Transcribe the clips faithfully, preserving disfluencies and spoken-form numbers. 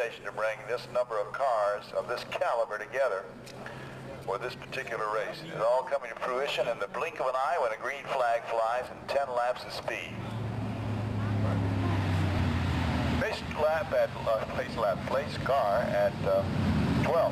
organization to bring this number of cars of this caliber together for this particular race. It's all coming to fruition in the blink of an eye when a green flag flies in ten laps of speed. Place lap at uh, place lap place car at uh, twelve.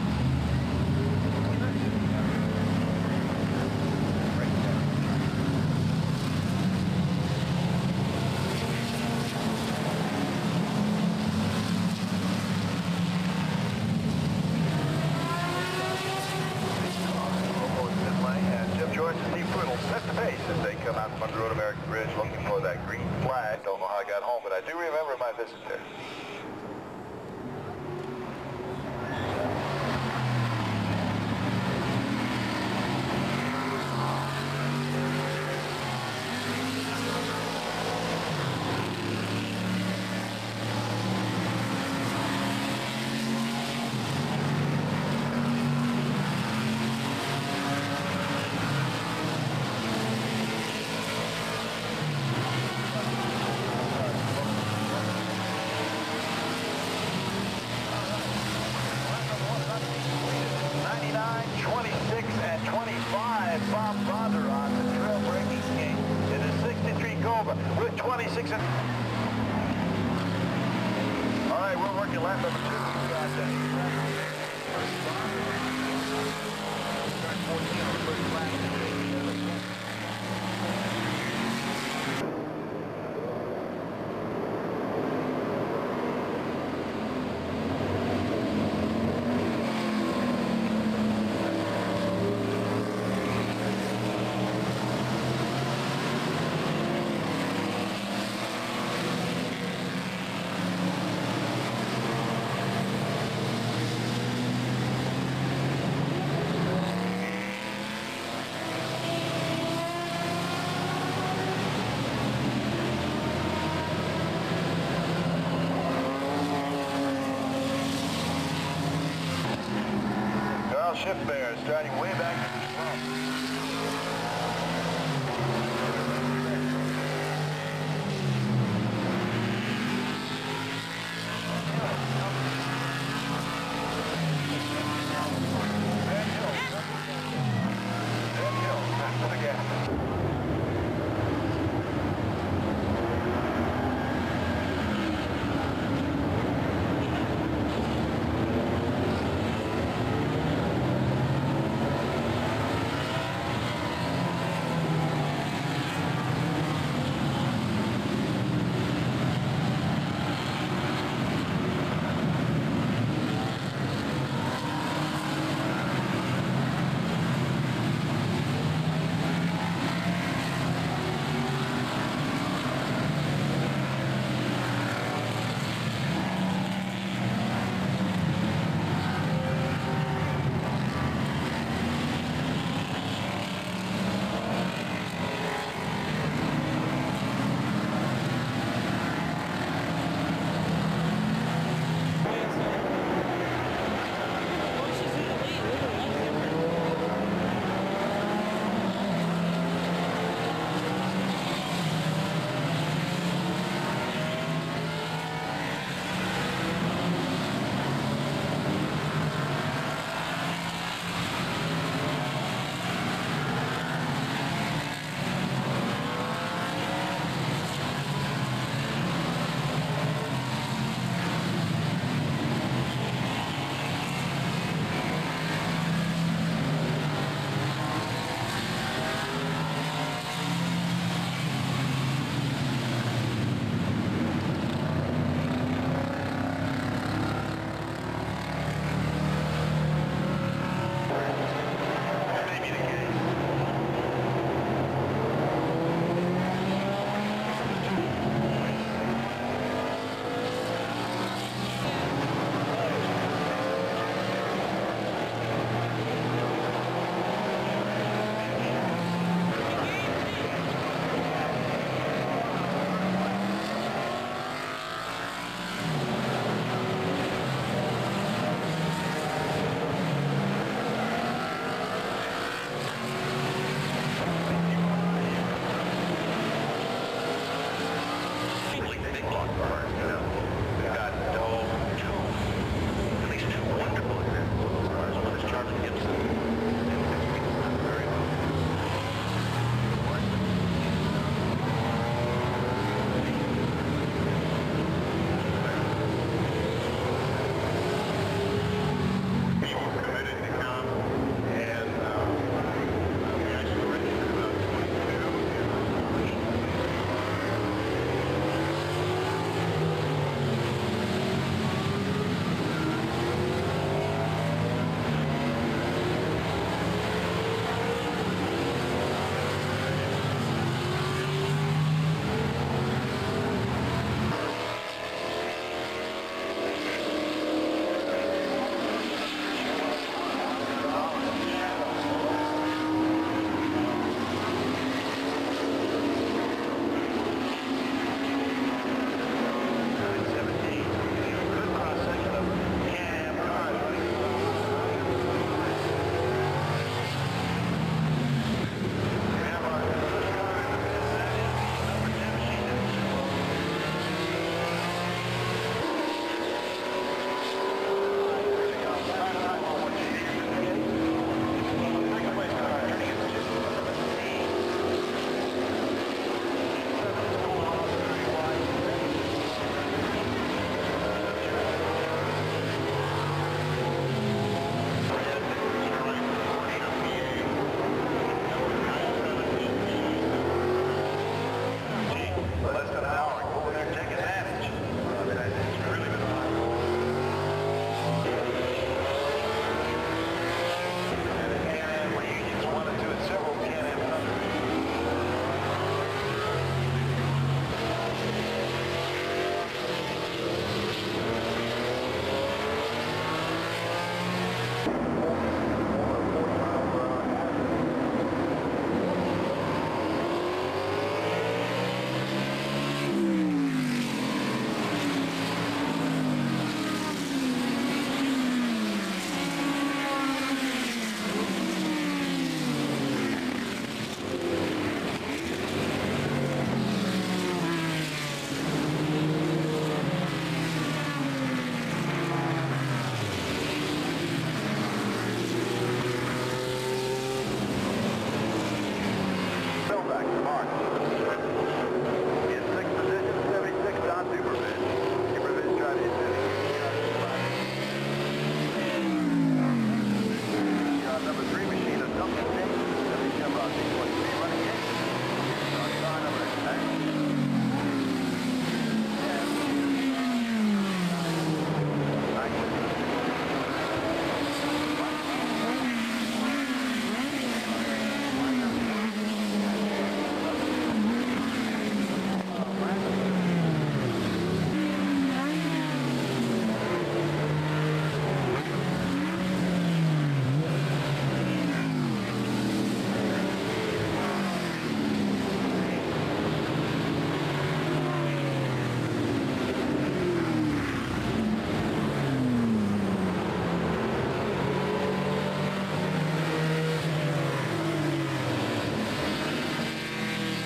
Set the pace as they come out from under Road American Bridge looking for that green flag. Don't know how I got home, but I do remember my visit there. With twenty-six and... All right, we're working lap number two. We've got uh, fourteen on the first lap. Shift bear starting way back in the front. Van Hill. Van Hill, back to the gas. mark. In sixth position, seventy-six, Don Supervision. Supervision trying to hit seventy. Number three machine of Duncan James, seventy-seven on six twenty-three, running in. On car number ten.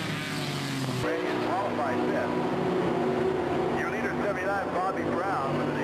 Qualified fifth. Your leader seventy-nine, Bobby Brown, with